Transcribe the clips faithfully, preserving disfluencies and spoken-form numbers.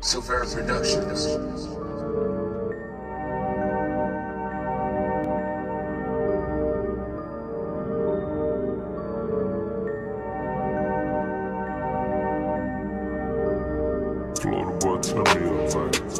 Silvera Productions. Florida boy, tell me your thing.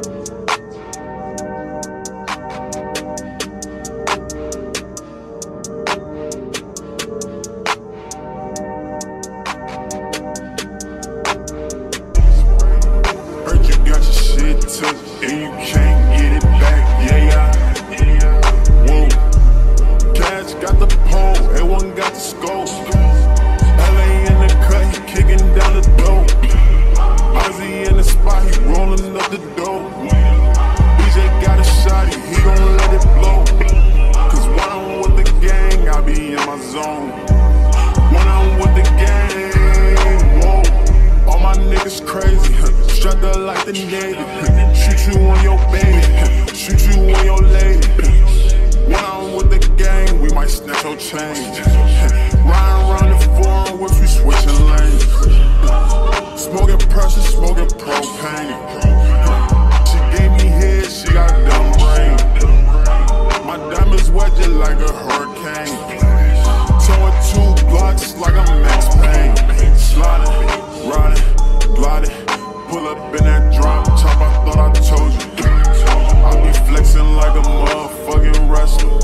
Heard you got your shit took and you can't get it back, yeah, yeah. Whoa, Cash got the pole, A one got the scope. L A in the cut, he kicking down the door. Ozzy in the spot, he rolling up the dope. D J got a shotty, he gon' let it blow. Cause when I'm with the gang, I be in my zone. When I'm with the gang, whoa, all my niggas crazy, strapped up like the Navy. Shoot you on your baby, shoot you on your lady. When I'm with the gang, we might snatch your change. Riding around the foreign whips, we switching lanes. Smoking pressure, smoking propane. She gave me head, she got dumb brain. My diamonds wet just like a hurricane. Towing two blocks like I'm Max Payne. Sliding, riding, gliding. Pull up in that drop top, I thought I told you. I be flexing like a motherfucking wrestler.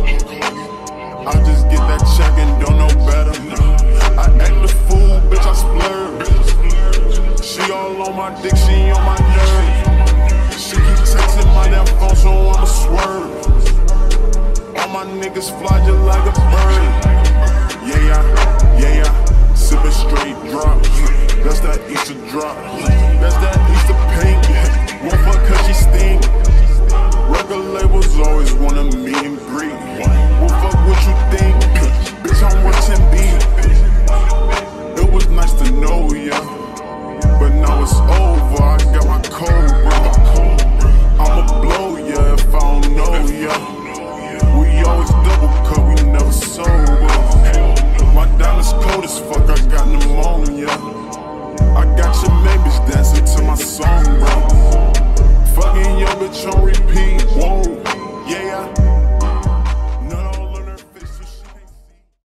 I just get that check and don't know better. I act the fool, bitch, I splurge. She all on my dick, she on my nerve. She keep texting my damn phone, so I'ma swerve. All my niggas fly just like a bird. Yeah, yeah, yeah, yeah. Sippin' straight drop. That's that Easter drop. That's that Easter pink. Won't fuck cause she stink. Record labels always wanna meet and greet. Well, fuck what you think. Bitch, I'm worth ten B. It was nice to know ya, but now it's over. I got my code, bro. I'ma blow ya if I don't know ya. We always double cut, we never sober. My diamonds cold as fuck, I got pneumonia. I got